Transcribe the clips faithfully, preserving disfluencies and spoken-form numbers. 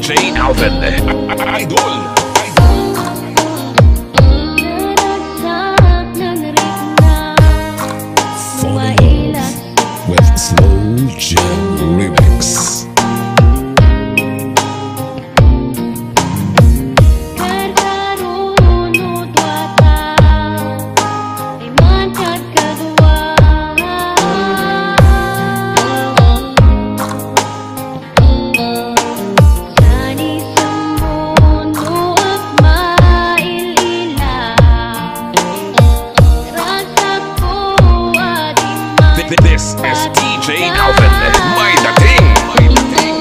J Alvin, Idol. With Slow Jam Remix. This is D J Alvin, may dating, may dating.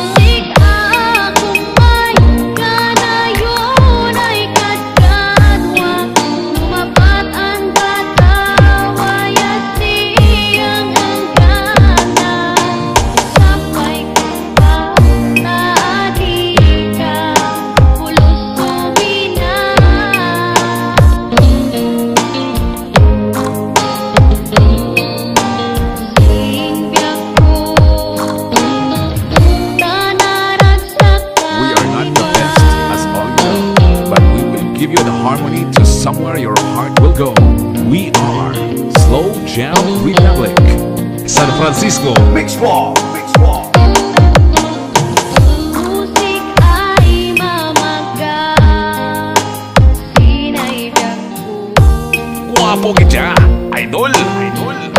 Give you the harmony to somewhere your heart will go. We are Slow Jam Republic, San Francisco. Mix Wall, Mix Wall. Musik ay mamaga, sinaidak ko. Guwapo kita, Idol, Idol, Idol.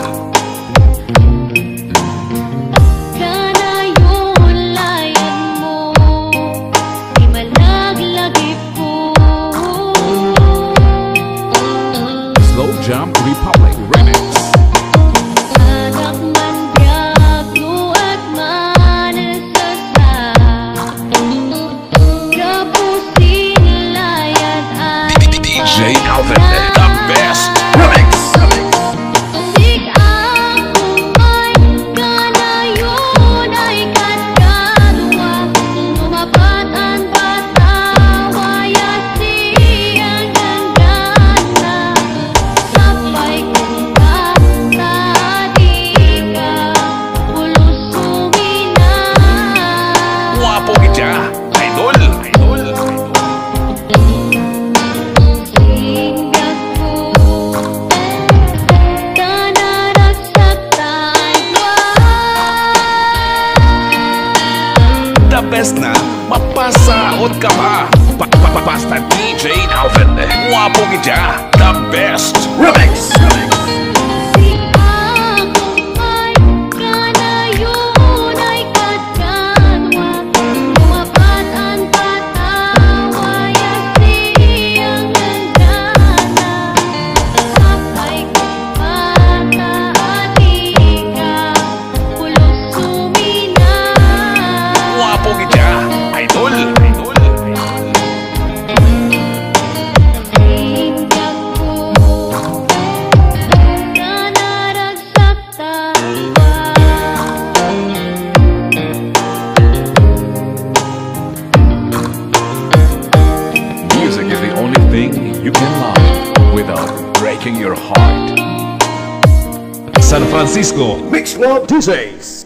Slow Jam Republic Remix. Anak man biagno at manasasa, kapusin layat ay D J Alvin, the best remix. Sig ako ay kanayon ay katkarwa, tumapat ang batawa yasi ang gandana. Sabay kong katatika, pulos sumina. Guwapo kita, Idol, Idol, Idol. Singgap ko, tanaragsaktan ko. The best na, mapasaot ka pa. Basta D J Alvin, guwapo kita, the best remix. Si ako ay kanayon ay katkanwa, tumapat ang batawa yasi ang gandana. Sabay kong pataatika, pulos sumina. Guwapo kita, Idol, Idol, Idol. Singgap ko, tanaragsaktan ka. Music is the only thing you can love without breaking your heart. San Francisco. Mix Wall D Js.